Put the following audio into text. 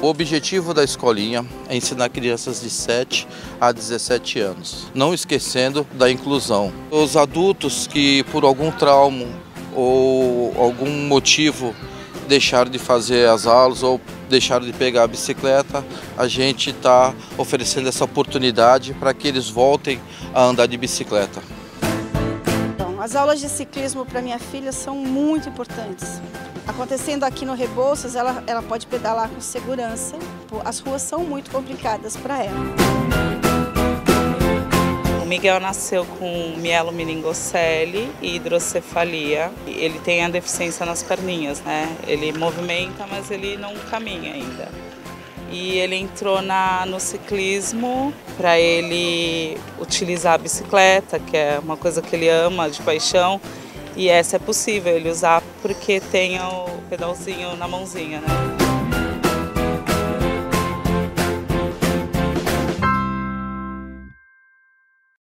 O objetivo da escolinha é ensinar crianças de 7 a 17 anos, não esquecendo da inclusão. Os adultos que por algum trauma ou algum motivo deixaram de fazer as aulas ou deixaram de pegar a bicicleta, a gente está oferecendo essa oportunidade para que eles voltem a andar de bicicleta. As aulas de ciclismo para minha filha são muito importantes. Acontecendo aqui no Rebouças, ela pode pedalar com segurança. As ruas são muito complicadas para ela. O Miguel nasceu com mielomeningocele e hidrocefalia. Ele tem a deficiência nas perninhas, né? Ele movimenta, mas ele não caminha ainda. E ele entrou no ciclismo para ele utilizar a bicicleta, que é uma coisa que ele ama de paixão. E essa é possível ele usar porque tem o pedalzinho na mãozinha, né?